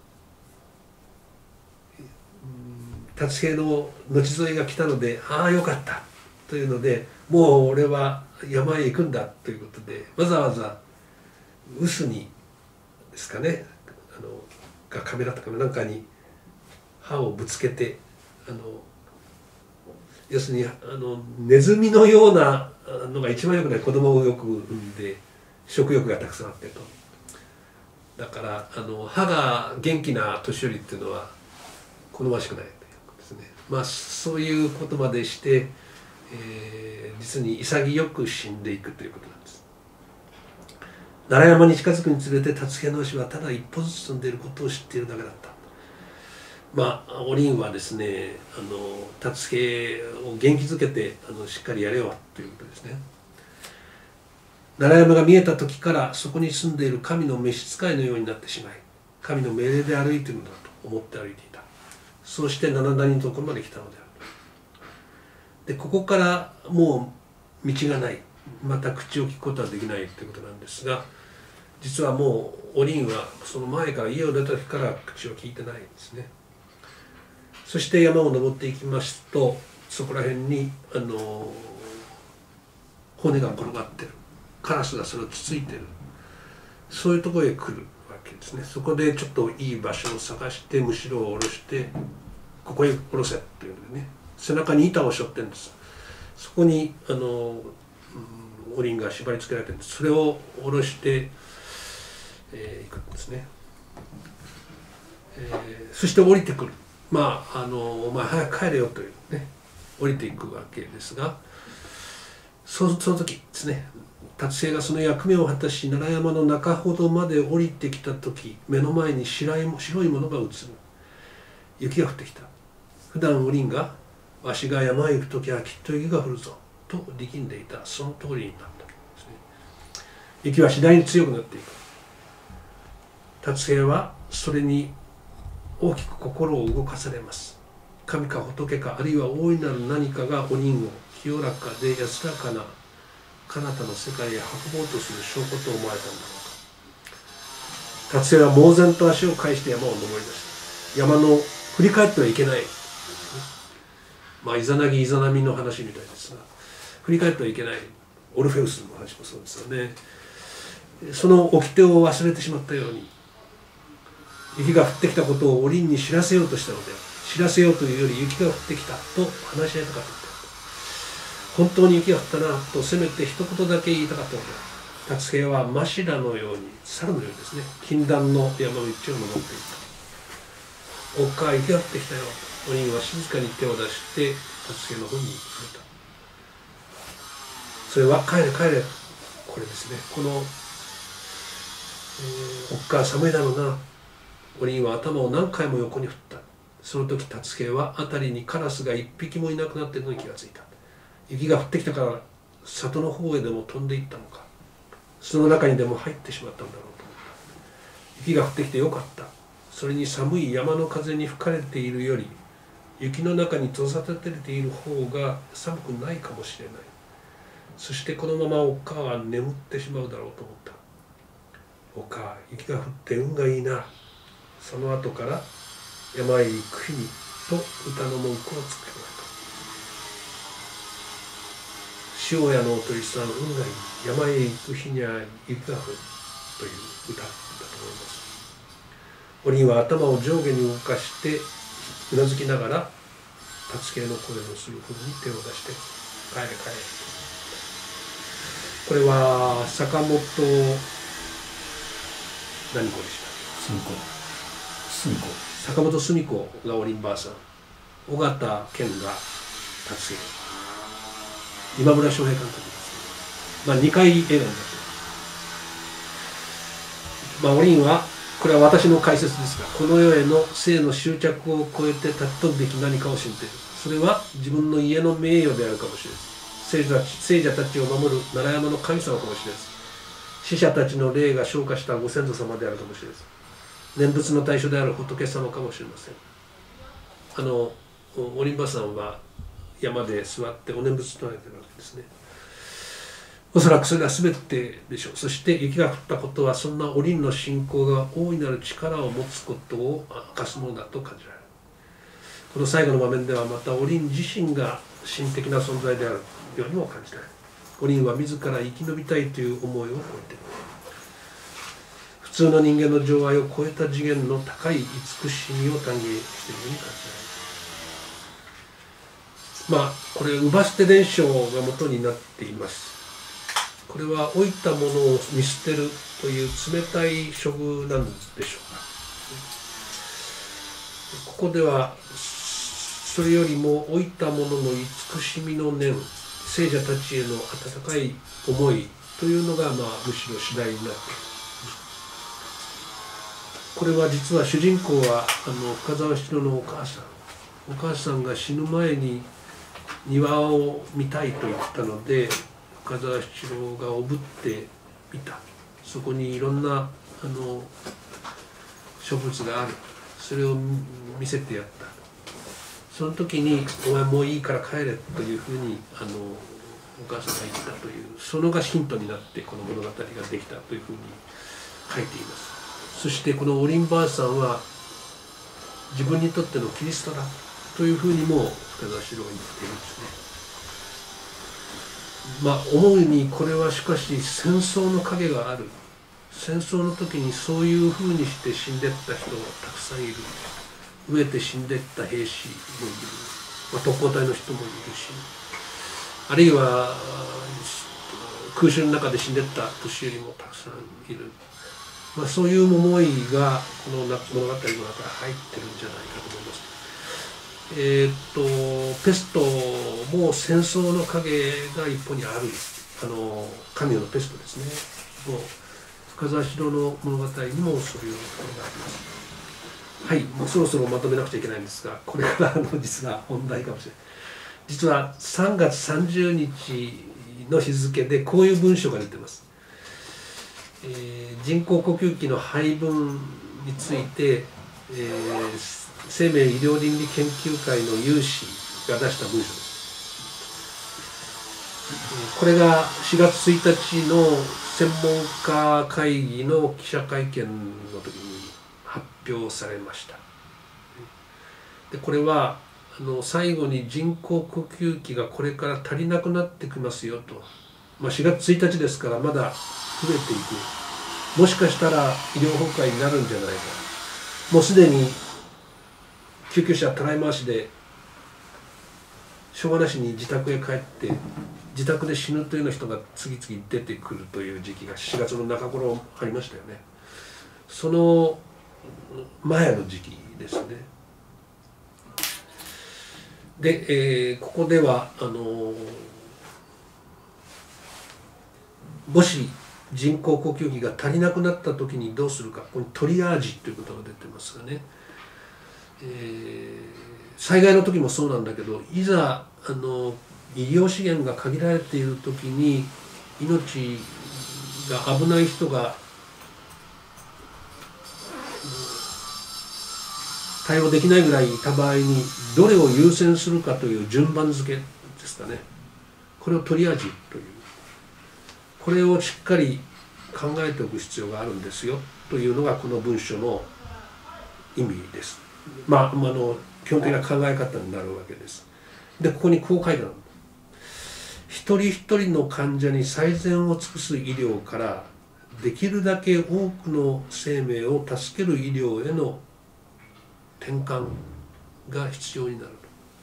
達平の後添いが来たので、ああよかったというので、もう俺は山へ行くんだということで、わざわざ臼にですかね、あのがカメラとかなんかに歯をぶつけて、あの要するにあのネズミのようなのが一番よくない。子供をよく産んで食欲がたくさんあってと。だからあの歯が元気な年寄りっていうのは好ましくないということですね。まあそういうことまでして、えー、実に潔く死んでいくということなんです。奈良山に近づくにつれて達平の足はただ一歩ずつ進んでいることを知っているだけだった。まあおりんはですね、あの達平を元気づけてあのしっかりやれよということですね。奈良山が見えた時からそこに住んでいる神の召使いのようになってしまい、神の命令で歩いているのだと思って歩いていた。そうして七谷のところまで来たのである。でここからもう道がない、また口を聞くことはできないということなんですが、実はもうおりんはその前から家を出た時から口を聞いてないんですね。そして山を登っていきますと、そこら辺にあの骨が転がってる、カラスがそれをつついてる、そういうところへ来るわけですね。そこでちょっといい場所を探してむしろを下ろしてここへ下ろせというのでね、背中に板を背負ってるんです。そこにあの、うん、おりんが縛り付けられてるんです。それを下ろして、えー、行くんですね。えー、そして降りてくる。まああのお前早く帰れよというね、降りていくわけですが、そ, その時ですね、達成がその役目を果たし奈良山の中ほどまで降りてきた時、目の前に白い白いものが映る。雪が降ってきた。普段おりんがわしが山へ行く時はきっと雪が降るぞと力んでいたその通りになったですね。雪は次第に強くなっていく。達成はそれに大きく心を動かされます。神か仏か、あるいは大いなる何かがおりんを清らかで安らかな彼方の世界へ運ぼうとする証拠と思われたんだろうか。達成は猛然と足を返して山を登り出した。山の振り返ってはいけない、まあイザナギイザナミの話みたいですが、振り返ってはいけない。オルフェウスの話もそうですよね。その掟を忘れてしまったように、雪が降ってきたことをおりんに知らせようとしたので、知らせようというより雪が降ってきたと話し合いたかった。本当に雪が降ったなとせめて一言だけ言いたかったので、達平はマシラのように、猿のようにですね、禁断の山道を登っていった。おっか、雪が降ってきたよ。 おりんは静かに手を出して達助の方に触れた。それは「帰れ帰れ」これですね。この、えー、おっかあ寒いだろうな。おりんは頭を何回も横に振った。その時達助は辺りにカラスが一匹もいなくなっているのに気がついた。雪が降ってきたから里の方へでも飛んでいったのか、その中にでも入ってしまったんだろうと思った。雪が降ってきてよかった。それに寒い山の風に吹かれているより雪の中に閉ざされている方が寒くないかもしれない。そしてこのままおっかあは眠ってしまうだろうと思った。おっかあ、雪が降って運がいいな。その後から山へ行く日にと歌の文句をつけられた。塩屋のおとりさん、運がいい。山へ行く日には雪が降るという歌だと思います。おりんは頭を上下に動かしてうなずきながら達助の声のする方に手を出して「帰れ帰れ」。これは坂本何子でした。 澄子澄子坂本澄子がおりんばあさん、尾形健が達助、今村翔平監督です。まあにかい映画になってます。まあおりんはこれは私の解説ですが、この世への生の執着を超えて尊ぶべき何かを信じている。それは自分の家の名誉であるかもしれない。聖者聖者たちを守る奈良山の神様かもしれない。死者たちの霊が昇華したご先祖様であるかもしれない。念仏の対象である仏様かもしれません。あのおりんばさんは山で座ってお念仏唱えてるわけですね。おそらくそれは全てでしょう。そして雪が降ったことはそんなおりんの信仰が大いなる力を持つことを明かすものだと感じられる。この最後の場面ではまたおりん自身が神的な存在であるようにも感じられる。おりんは自ら生き延びたいという思いを超えている。普通の人間の情愛を超えた次元の高い慈しみを歓迎しているように感じられる。まあこれ乳母捨て伝承が元になっています。これは老いたものを見捨てるという冷たい処遇なんでしょうか。ここではそれよりも老いたものの慈しみの念、聖者たちへの温かい思いというのが、まあ、むしろ主題になっている。これは実は主人公はあの深沢七郎のお母さんお母さんが死ぬ前に庭を見たいと言ったので深沢七郎がおぶってみた。そこにいろんなあの植物がある。それを見せてやった。その時に「お前もういいから帰れ」というふうにあのお母さんが言ったという、そのがヒントになってこの物語ができたというふうに書いています。そしてこのおりんばあさんは自分にとってのキリストだというふうにも深沢七郎は言っているんですね。まあ思うにこれはしかし戦争の影がある。戦争の時にそういうふうにして死んでった人がたくさんいる。飢えて死んでった兵士もいる、まあ、特攻隊の人もいるし、あるいは空襲の中で死んでった年寄りもたくさんいる。まあ、そういう思いがこの物語の中に入ってるんじゃないかと思います。えー、っとペストも戦争の影が一方にある、あの神のペストですね。もう深沢七郎の物語にもそういうところがあります。はい、もうそろそろまとめなくちゃいけないんですが、これからの実は本題かもしれない。実はさんがつさんじゅうにちの日付でこういう文章が出てます。えー、人工呼吸器の配分について、えー、生命医療倫理研究会の有志が出した文書です。これがしがつついたちの専門家会議の記者会見の時に発表されました。でこれはあの最後に人工呼吸器がこれから足りなくなってきますよと、まあ、しがつついたちですからまだ増えていく、もしかしたら医療崩壊になるんじゃないか、もうすでに救急車たらい回しでしょうがなしに自宅へ帰って自宅で死ぬというような人が次々出てくるという時期がしがつの中頃ありましたよね。その前の時期ですね。 で、えー、ここではあのもし人工呼吸器が足りなくなった時にどうするか、ここにトリアージということが出てますがね、えー、災害の時もそうなんだけど、いざあの医療資源が限られている時に命が危ない人が対応できないぐらいいた場合にどれを優先するかという順番付けですかね、これをトリアージという、これをしっかり考えておく必要があるんですよというのがこの文書の意味です。まあ、あの基本的な考え方になるわけです。でここにこう書いてある。一人一人の患者に最善を尽くす医療からできるだけ多くの生命を助ける医療への転換が必要になると、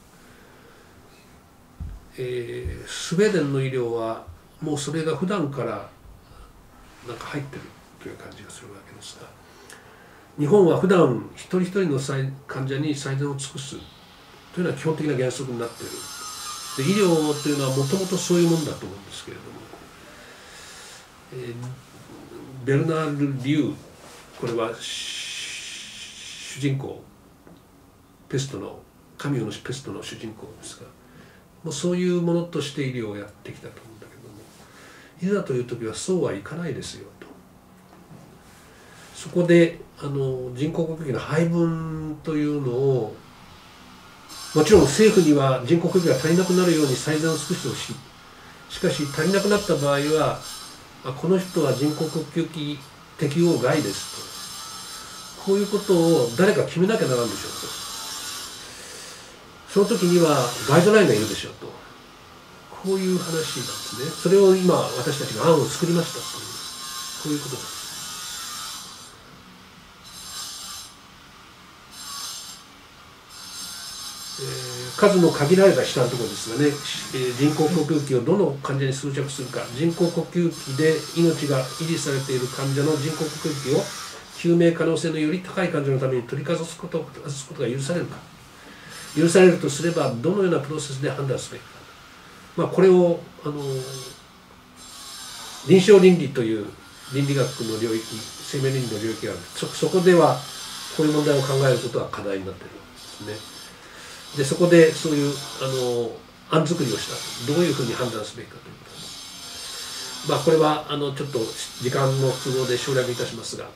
えー、スウェーデンの医療はもうそれが普段からなんか入ってるという感じがするわけですが、日本は普段一人一人の患者に最善を尽くすというのは基本的な原則になっている。で医療というのはもともとそういうものだと思うんですけれども、えー、ベルナール・リュー、これは主人公、ペストのカミューのペストの主人公ですが、もうそういうものとして医療をやってきたと思うんだけども、いざという時はそうはいかないですよと。そこであの人工呼吸器の配分というのを、もちろん政府には人工呼吸器が足りなくなるように最善を尽くしてほしい。しかし足りなくなった場合は、この人は人工呼吸器適用外ですと、こういうことを誰か決めなきゃならんでしょうと。その時にはガイドラインがいるでしょうと、こういう話なんですね。それを今私たちが案を作りましたという、こういうことです。えー、数の限られた下のところですがね、えー、人工呼吸器をどの患者に装着するか、人工呼吸器で命が維持されている患者の人工呼吸器を救命可能性のより高い患者のために取りかざすこと、ことが許されるか、許されるとすればどのようなプロセスで判断すべきか、まあ、これをあの臨床倫理という倫理学の領域、生命倫理の領域がある。 そ, そこではこういう問題を考えることは課題になっているんですね。でそこでそういうあの案作りをした。どういうふうに判断すべきかということです。まあこれはあのちょっと時間の都合で省略いたしますが、え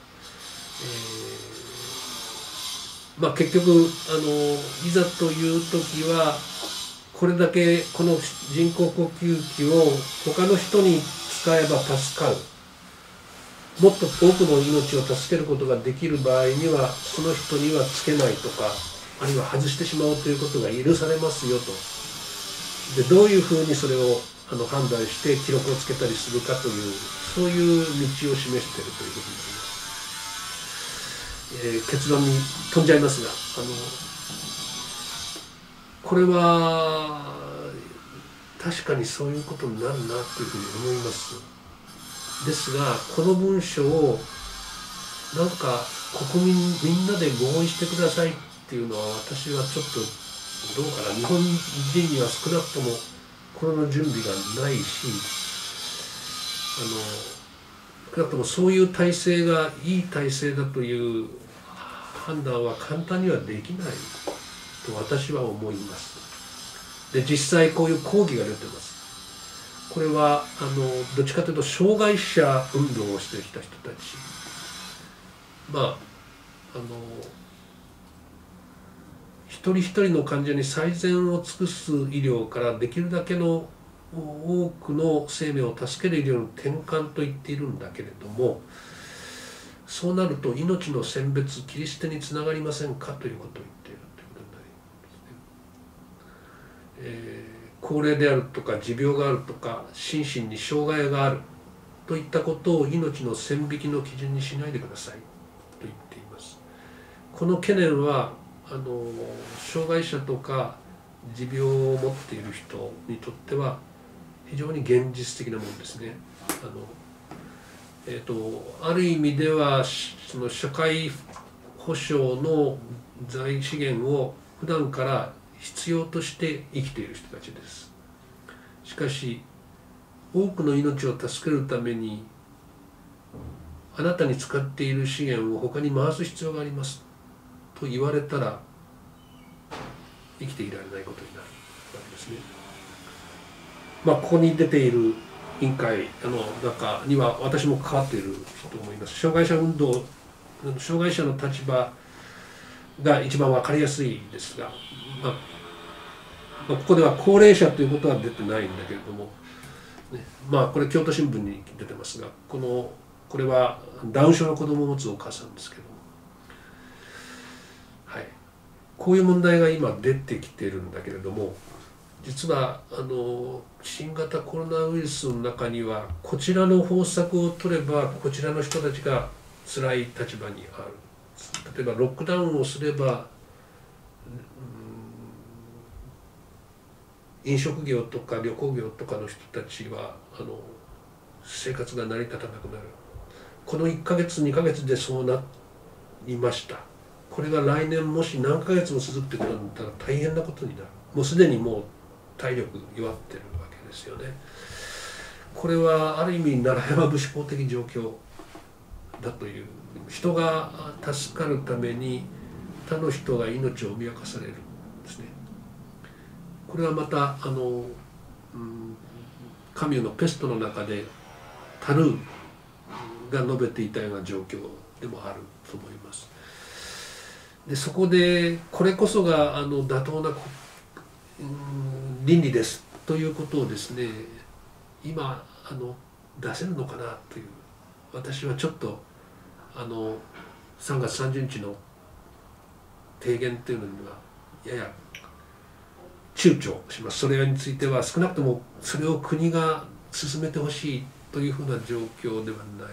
ー、まあ結局あのいざという時はこれだけこの人工呼吸器を他の人に使えば助かる、もっと多くの命を助けることができる場合にはその人にはつけないとか、あるいは外してしまうということが許されますよと。でどういうふうにそれをあの判断して記録をつけたりするかという、そういう道を示しているということになります。えー、結論に飛んじゃいますが、あのこれは確かにそういうことになるなというふうに思います。ですがこの文書をなんか国民みんなで合意してくださいっていうのは、私はちょっとどうかな。日本人には少なくともこの準備がないし、あの少なくともそういう体制がいい体制だという判断は簡単にはできないと私は思います。で実際こういう抗議が出てます。これはあのどっちかというと障害者運動をしてきた人たち、まああの一人一人の患者に最善を尽くす医療からできるだけの多くの生命を助ける医療の転換と言っているんだけれども、そうなると命の選別、切り捨てにつながりませんかということを言っているということになりますね。えー高齢であるとか持病があるとか心身に障害があるといったことを命の線引きの基準にしないでくださいと言っています。この懸念はあの障害者とか持病を持っている人にとっては非常に現実的なものですね。あの、えーと、ある意味ではその社会保障の財資源を普段から必要として生きている人たちです。しかし多くの命を助けるためにあなたに使っている資源を他に回す必要がありますと言われたら生きていられないことになるわけですね。まあここに出ている委員会の中には私も関わっている人もいます。障害者運動、障害者の立場が一番分かりやすいですが、まあ、まあ、ここでは高齢者ということは出てないんだけれども、ね、まあこれ京都新聞に出てますが、このこれはダウン症の子供を持つお母さんですけども、はい、こういう問題が今出てきてるんだけれども、実はあの新型コロナウイルスの中にはこちらの方策を取ればこちらの人たちが辛い立場にある。例えばロックダウンをすれば、うん、飲食業とか旅行業とかの人たちはあの生活が成り立たなくなる。このいっかげつにかげつでそうなりました。これが来年もし何ヶ月も続くってことになったら大変なことになる。もうすでにもう体力弱ってるわけですよね。これはある意味奈良山武士公的状況だという、人が助かるために他の人が命を脅かされるんですね。これはまたあの、うん、カミュのペストの中でタルーが述べていたような状況でもあると思います。でそこでこれこそがあの妥当な、うん、倫理ですということをですね、今あの出せるのかなという、私はちょっとあのさんがつさんじゅうにちの提言というのにはやや躊躇します。それについては少なくともそれを国が進めてほしいというふうな状況ではない。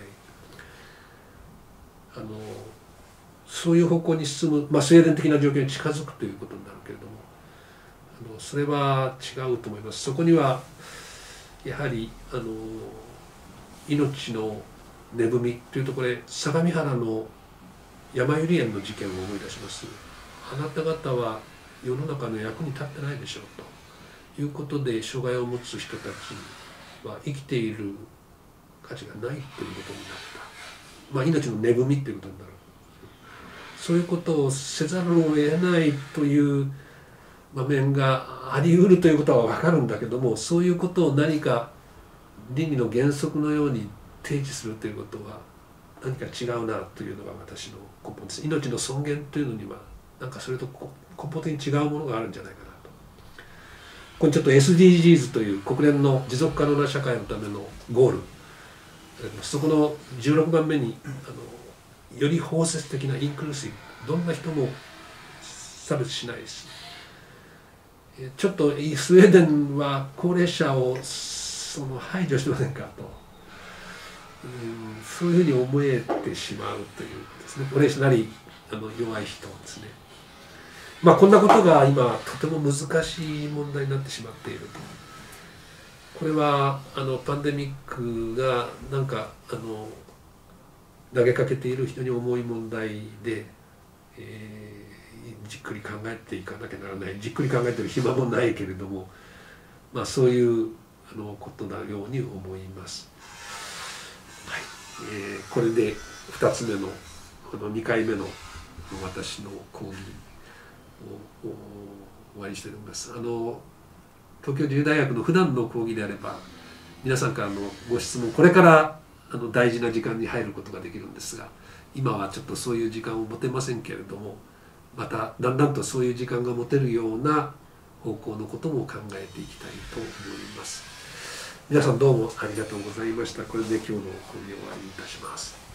あのそういう方向に進む、まあ、スウェーデン的な状況に近づくということになるけれども、あのそれは違うと思います。そこにはやはりあの命の値踏みというと、これ相模原の山百合園の事件を思い出します。あなた方は世の中の役に立ってないでしょうということで、障害を持つ人たちは生きている価値がないということになった、まあ、命の値踏みということになる。そういうことをせざるを得ないという場面があり得るということは分かるんだけども、そういうことを何か倫理の原則のように提示するということは何か違うなというのが私の根本です。命の尊厳というのにはなんかそれと根本的に違うものがあるんじゃないかなと。ここにちょっと エスディージーズ という国連の持続可能な社会のためのゴール、そこのじゅうろくばんめにあのより包摂的なインクルーシブ、どんな人も差別しないし、ちょっとスウェーデンは高齢者をその排除してませんかと、うん、そういうふうに思えてしまうというですね、高齢者なりあの弱い人ですね。まあこんなことが今とても難しい問題になってしまっていると。これはあのパンデミックがなんかあの投げかけている非常に重い問題で、えー、じっくり考えていかなきゃならない。じっくり考えてる暇もないけれども、まあそういうあのことなように思います。はい、えー、これでふたつめのこのにかいめの私の講義を終わりにしております。あの東京自由大学の普段の講義であれば皆さんからのご質問、これからあの大事な時間に入ることができるんですが、今はちょっとそういう時間を持てませんけれども、まただんだんとそういう時間が持てるような方向のことも考えていきたいと思います。皆さんどうもありがとうございました。これで今日の講義を終わりにいたします。